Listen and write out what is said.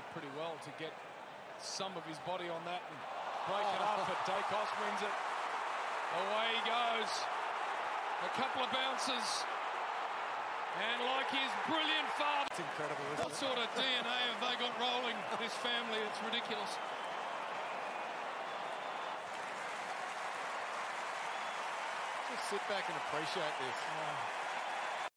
pretty well to get some of his body on that and break it up, but Daicos wins it. Away he goes. A couple of bounces. And like his brilliant father. It's incredible, isn't what it? sort of DNA have they got rolling, this family? It's ridiculous. Just sit back and appreciate this.